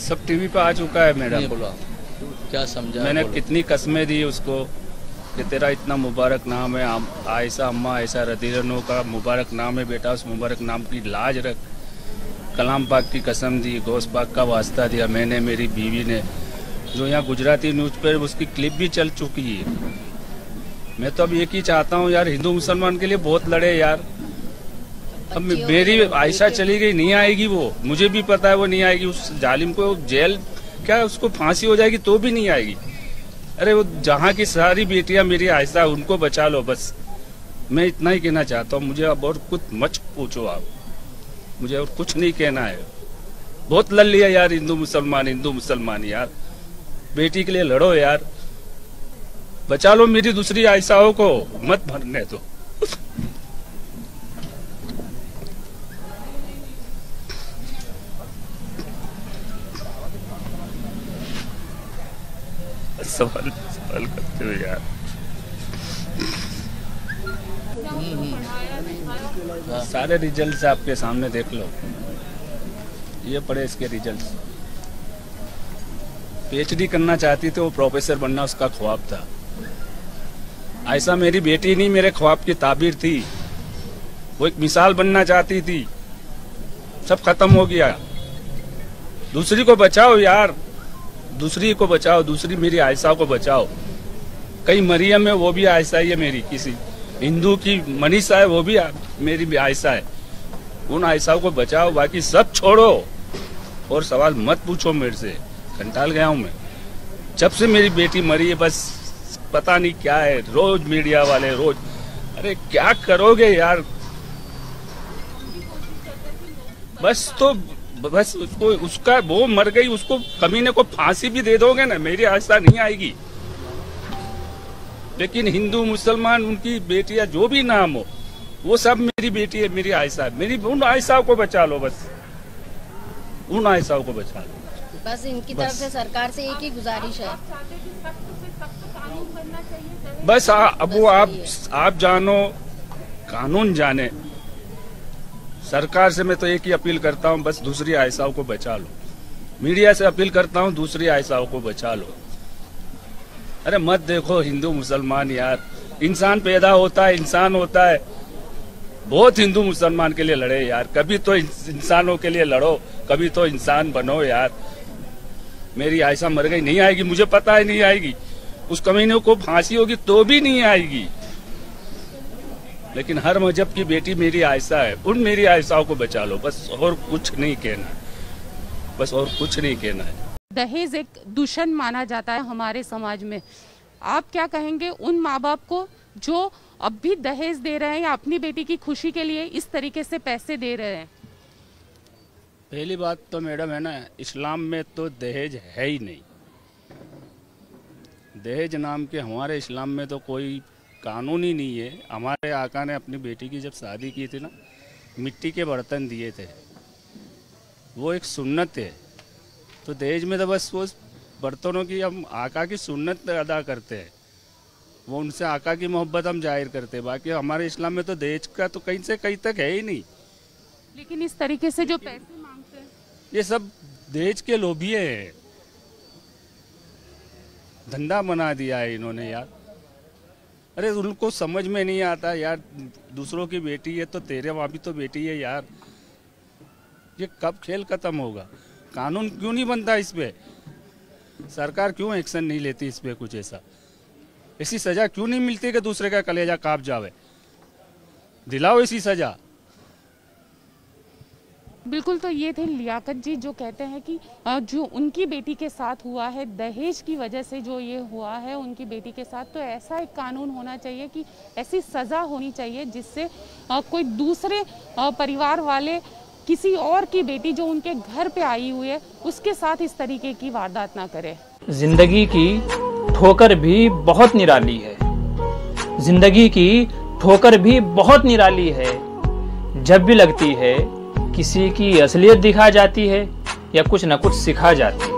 सब टीवी पे आ चुका है मेरा। बोला क्या समझा? मैंने कितनी कस्में दी उसको कि तेरा इतना मुबारक नाम है, आयशा अम्मा ऐसा रदीरनो का मुबारक नाम है बेटा, उस मुबारक नाम की लाज रख। कलाम पाक की कसम दी, गौस पाक का वास्ता दिया मैंने, मेरी बीवी ने, जो यहाँ गुजराती न्यूज़ पर उसकी क्लिप भी चल चुकी है। मैं तो अब एक ही चाहता हूँ यार, हिंदू मुसलमान के लिए बहुत लड़े यार। अब मेरी आयशा चली गई, नहीं आएगी वो, मुझे भी पता है वो नहीं आएगी। उस जालिम को जेल क्या, उसको फांसी हो जाएगी तो भी नहीं आएगी। अरे वो जहाँ की सारी बेटियां मेरी आयशा, उनको बचा लो बस। मैं इतना ही कहना चाहता हूँ, मुझे अब और कुछ मत पूछो आप, मुझे और कुछ नहीं कहना है। बहुत लड़ लिया यार हिंदू मुसलमान यार। बेटी के लिए लड़ो यार, बचा लो मेरी दूसरी आयशाओं को, मत भरने दो। सवाल करते हो यार। सारे रिजल्ट्स आपके सामने देख लो, ये पड़े इसके रिजल्ट्स। पीएचडी करना चाहती थी वो, प्रोफेसर बनना उसका ख्वाब था। आयशा मेरी बेटी नहीं, मेरे ख्वाब की ताबीर थी। वो एक मिसाल बनना चाहती थी, सब खत्म हो गया। दूसरी को बचाओ यार, दूसरी को बचाओ, दूसरी मेरी आयशा को बचाओ। कई मरियम है, वो भी आयशा ही है मेरी। किसी हिंदू की मनीषा है, वो भी मेरी भी आयशा है। उन आयशाओं को बचाओ, बाकी सब छोड़ो और सवाल मत पूछो मेरे से। कंटाल गया हूं मैं, जब से मेरी बेटी मरी है बस पता नहीं क्या है। रोज मीडिया वाले रोज, अरे क्या करोगे यार। बस तो बस उसको, उसका वो मर गई, उसको कमीने को फांसी भी दे दोगे ना, मेरी आयशा नहीं आएगी। लेकिन हिंदू मुसलमान उनकी बेटियां जो भी नाम हो, वो सब मेरी बेटी है, मेरी आयशा है। मेरी उन आयशाओं को बचा लो बस, उन आयशाओं को बचा लो बस। इनकी तरफ से सरकार से एक ही गुजारिश है, बस अब वो आप जानो, कानून जाने। सरकार से मैं तो एक ही अपील करता हूँ, बस दूसरी आयशाओं को बचा लो। मीडिया से अपील करता हूँ, दूसरी आयशाओं को बचा लो। अरे मत देखो हिंदू मुसलमान यार, इंसान पैदा होता है, इंसान होता है। बहुत हिंदू मुसलमान के लिए लड़े यार, कभी तो इंसानों के लिए लड़ो, कभी तो इंसान बनो यार। मेरी आयशा मर गई, नहीं आएगी, मुझे पता है नहीं आएगी। उस कमीने को फांसी होगी तो भी नहीं आएगी। लेकिन हर मजहब की बेटी मेरी आयशा है, उन मेरी आयशाओं को बचा लो बस, और कुछ नहीं कहना, बस और कुछ नहीं कहना है। दहेज एक दूषण माना जाता है हमारे समाज में। आप क्या कहेंगे उन माँ बाप को जो अब भी दहेज दे रहे हैं या अपनी बेटी की खुशी के लिए इस तरीके से पैसे दे रहे हैं? पहली बात तो मैडम है ना, इस्लाम में तो दहेज है ही नहीं। दहेज नाम के हमारे इस्लाम में तो कोई कानून ही नहीं है। हमारे आका ने अपनी बेटी की जब शादी की थी ना, मिट्टी के बर्तन दिए थे, वो एक सुन्नत है। तो दहेज में तो बस वो बर्तनों की हम आका की सुन्नत अदा करते हैं, वो उनसे आका की मोहब्बत हम जाहिर करते हैं। बाकी हमारे इस्लाम में तो दहेज का तो कहीं से कहीं तक है ही नहीं। लेकिन इस तरीके से जो पैसे मांगते हैं, ये सब दहेज के लोभिये हैं, धंधा बना दिया है इन्होंने यार। अरे उनको समझ में नहीं आता यार, दूसरों की बेटी है तो तेरे वहाँ भी तो बेटी है यार। ये कब खेल खत्म होगा? कानून क्यों नहीं बनता इस पे? सरकार क्यों एक्शन नहीं लेती इस पे? कुछ ऐसी सजा क्यों नहीं मिलती कि दूसरे का कलेजा कांप जावे? दिलाओ ऐसी सजा। बिल्कुल। तो ये थे लियाकत जी जो कहते हैं कि जो उनकी बेटी के साथ हुआ है, दहेज की वजह से जो ये हुआ है उनकी बेटी के साथ, तो ऐसा एक कानून होना चाहिए कि ऐसी सज़ा होनी चाहिए जिससे कोई दूसरे परिवार वाले किसी और की बेटी जो उनके घर पे आई हुई है उसके साथ इस तरीके की वारदात ना करे। जिंदगी की ठोकर भी बहुत निराली है, जिंदगी की ठोकर भी बहुत निराली है। जब भी लगती है किसी की असलियत दिखा जाती है या कुछ न कुछ सिखा जाती है।